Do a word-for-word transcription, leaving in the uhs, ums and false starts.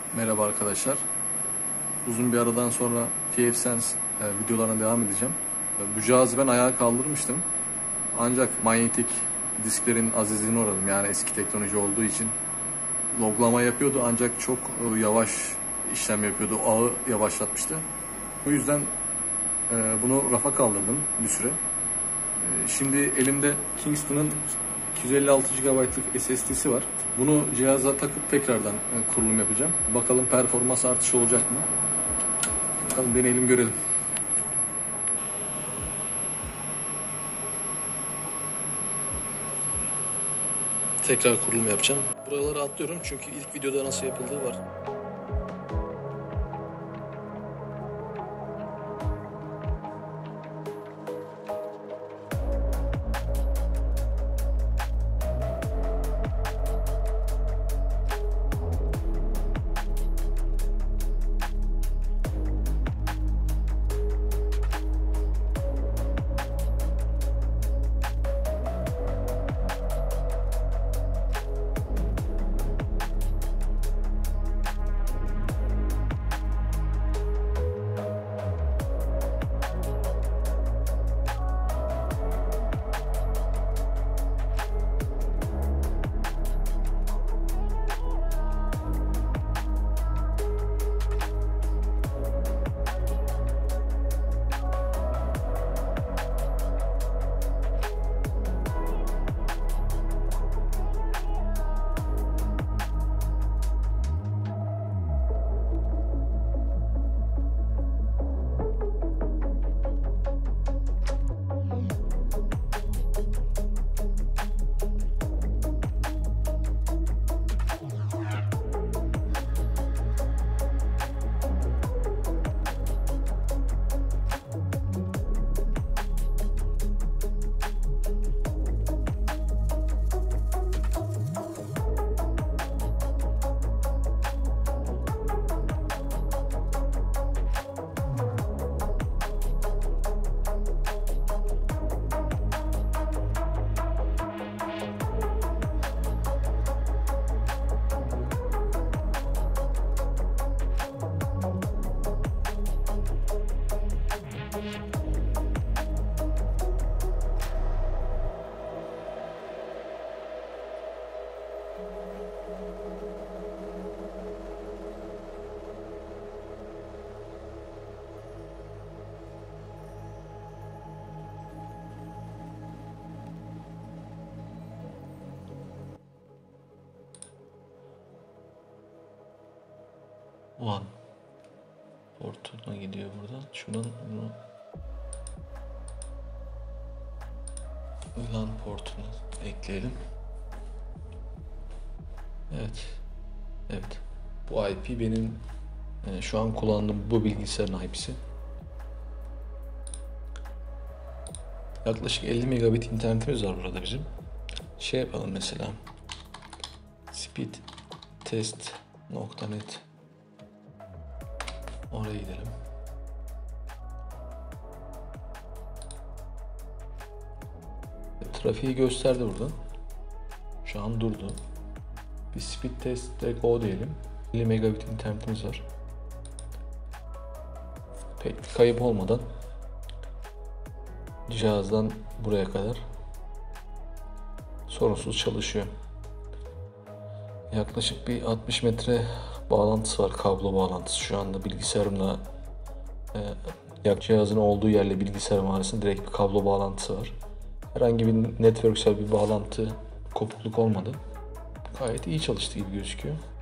Merhaba arkadaşlar. Uzun bir aradan sonra pfSense e, videolarına devam edeceğim. Bu cihazı ben ayağa kaldırmıştım. Ancak manyetik disklerin azizliğine uğradım. Yani eski teknoloji olduğu için loglama yapıyordu ancak çok e, yavaş işlem yapıyordu. Ağı yavaşlatmıştı. Bu yüzden e, bunu rafa kaldırdım bir süre. E, şimdi elimde Kingston'ın iki yüz elli altı gigabaytlık S S D'si var. Bunu cihaza takıp tekrardan kurulum yapacağım. Bakalım performans artışı olacak mı? Bakalım, deneyelim görelim. Tekrar kurulum yapacağım. Buraları atlıyorum çünkü ilk videoda nasıl yapıldığı var. LAN portuna gidiyor buradan. Şuradan bunu LAN portuna ekleyelim. Evet. Evet. Bu I P benim e, şu an kullandığım bu bilgisayarın I P'si. Yaklaşık elli megabit internetimiz var burada bizim. Şey yapalım mesela. speedtest nokta net, oraya gidelim. Trafiği gösterdi burada. Şu an durdu. Bir speedtest.go diyelim. elli megabit internetimiz var. Pek bir kayıp olmadan cihazdan buraya kadar sorunsuz çalışıyor. Yaklaşık bir altmış metre bağlantısı var, kablo bağlantısı. Şu anda bilgisayarımla e, cihazın olduğu yerle bilgisayarım arasında direkt bir kablo bağlantısı var. Herhangi bir networksel bir bağlantı, kopukluk olmadı. Gayet iyi çalıştı gibi gözüküyor.